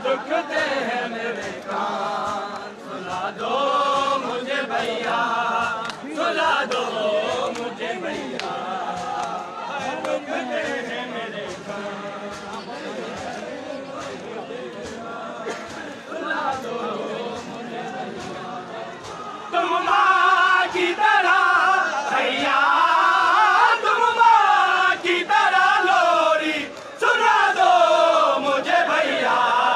दुखते हैं मेरे कान, सुला दो मुझे भैया, सुला दो मुझे भैया, दुखते हैं मेरे कान, सुला दो मुझे भैया। तुम माँ की तरह भैया, तुम माँ की तरह लोरी सुना दो मुझे भैया,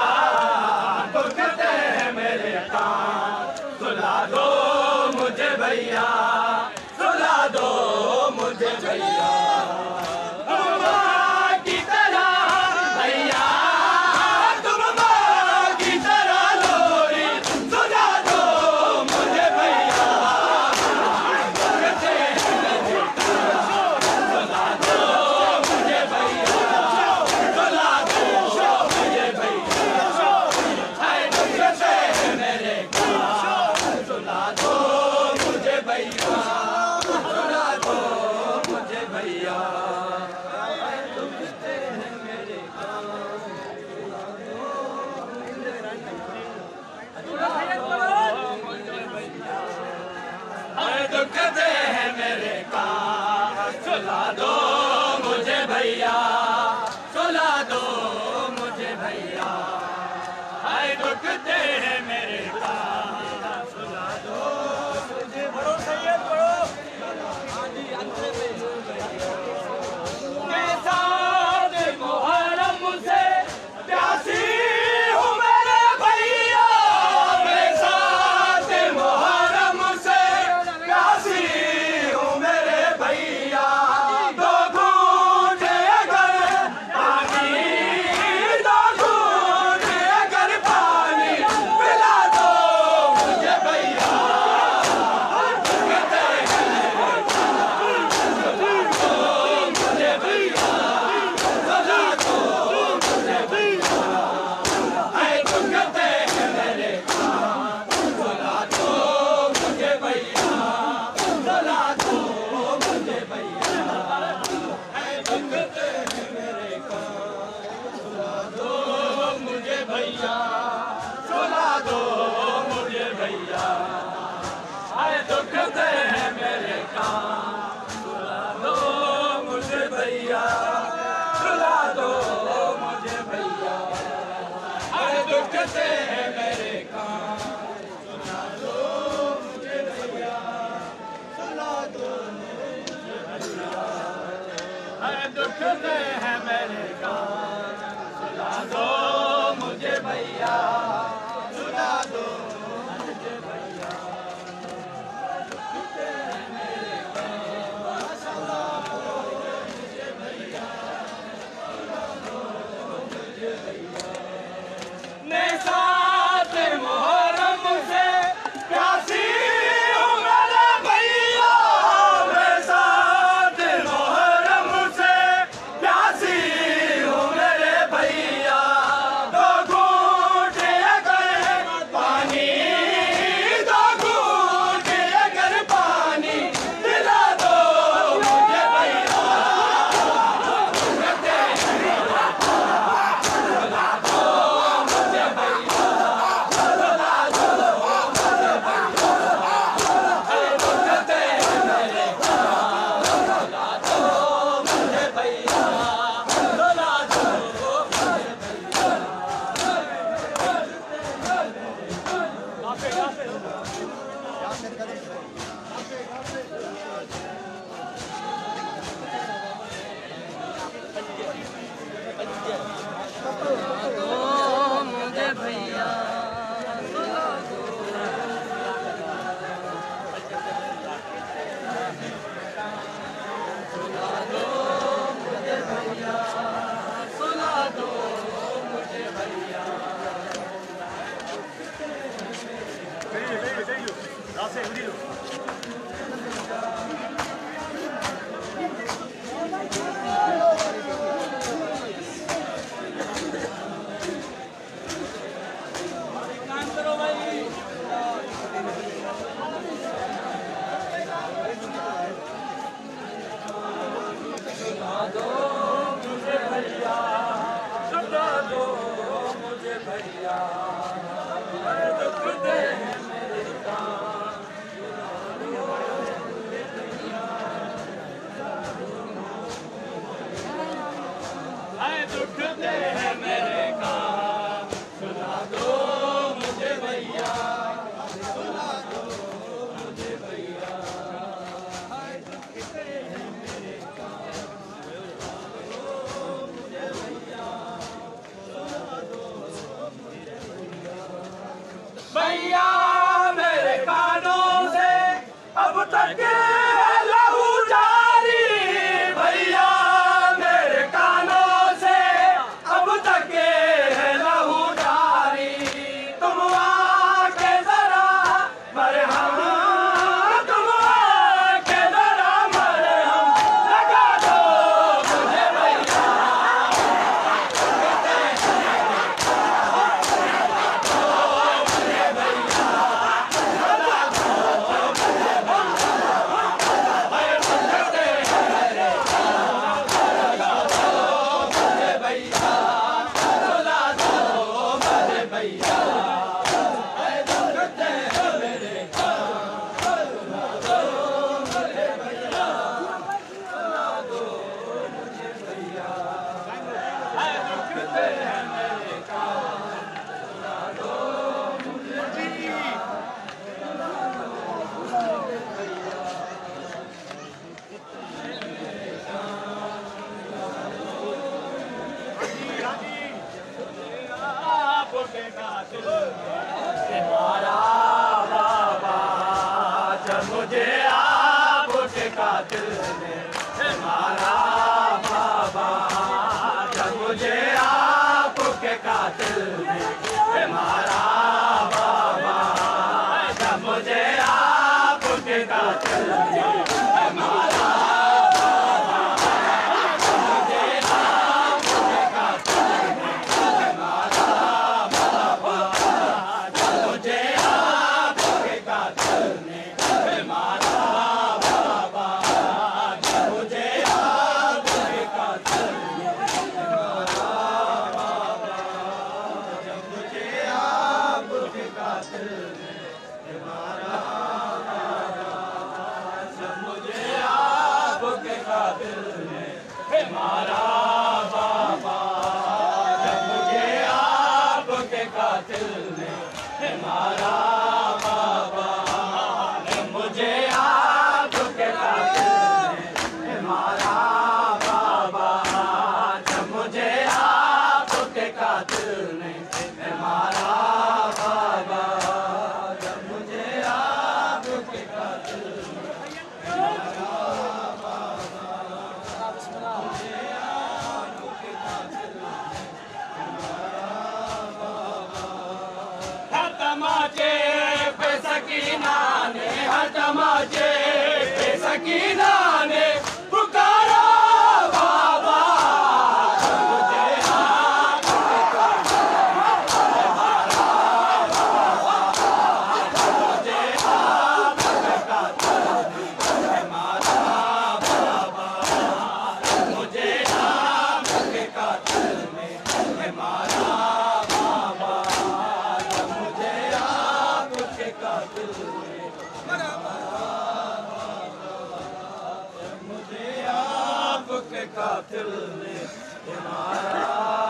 दुखते हैं मेरे कान, सुला दो मुझे भैया, सुला दो मुझे भैया। तुम माँ की तरह भैया, तुम माँ की तरह लोरी सुना दो मुझे भैया, दुखते हैं मेरे कान, सुला दो मुझे भैया, सुला दो मुझे भैया, हाय दुखते हैं मेरे कान, सुला दो मुझे भैया, सुला दो मुझे भैया, हाय दुखते हैं मेरे कान, सुला दो मुझे भैया, हाय दुखते हैं मेरे कान, सुला दो मुझे भैया, सुला दो मुझे भैया, हाय दुखते हैं मेरे कान, सुला दो मुझे मैं साथ मुहर्रम से प्यासी हूँ मेरे भैया, मैं साथ मुहर्रम से प्यासी हूँ मेरे भैया, दो घूंट अगर पानी, दो घूंट अगर पानी पिला दो मुझे भैया, दुखते हैं मेरे कान, सुला दो मुझे भैया, सुला दो मुझे भैया, हाय दुखते हैं मेरे कान, सुला दो मुझे भैया, सुला दो मुझे भैया, हाय दुखते हैं मेरे कान, सुला दो मुझे भैया, सुला दो मुझे भैया, हाय दुखते हैं मेरे कान, सुला दो मुझे भैया, सुला दो मुझे भैया, हाय दुखते हैं मेरे कान, सुला दो मुझे भैया, सुला दो मुझे भैया, हाय दुखते हैं मेरे कान, सुला दो मुझे भैया, सुला दो मुझे भैया, दुखते हैं मेरे कान, सुला दो मुझे भैया, सुला दो मुझे भैया। मैं साथ मुहर्रम से प्यासी हूँ मेरे भैया, मैं साथ मुहर्रम से प्यासी हूँ मेरे भैया, दो घूंट अगर पानी, दो घूंट अगर पानी पिला दो मुझे भैया, दुखते हैं मेरे कान, सुला दो मुझे भैया, सुला दो मुझे भैया, हाय दुखते हैं मेरे कान, सुला दो मुझे भैया, सुला दो मुझे भैया। मुझे भैया, सुला दो सुला दो मुझे भैया, सुला दो मुझे भैया, काम करो भाई। सुला दो मुझे भैया, सुला दो मुझे भैया। भैया दुख दे मेरे काम दुख दे मेरे काम सुना दो मुझे भैया सुना दो मुझे भैया दुख दे मेरे काम सुना दो मुझे भैया सुना दो मुझे भैया मेरे कानों से अब तक लहू जारी भैया मेरे कानों से अब तक है लहू जारी तुम आके जरा मरहम तुम आके जरा मरहम लगा दो मुझे भैया हमारा बाबा जब मुझे आपके कातिल ने हमारा बाबा जब मुझे आपके कातिल ने हमारा बाबा जब मुझे आपके कातिल ने हमारा हमारा बाबा जब मुझे आपके कातिल ने हमारा बाबा जब मुझे आपके कातिल ने हमारा बाबा जब मुझे आपके कातिल ने हमारा बाबा जब मुझे आपके कातिल तमाचे पे सकीना ने हर तमाचे पे सकीना ने पुकारा बाबा मुझे आपके कातिल हमारा बाबा मुझे आपके कातिल हमारा बाबा मुझे आपके कातिल ने हमारा बाबा मुझे आपके कातिल ने हमारा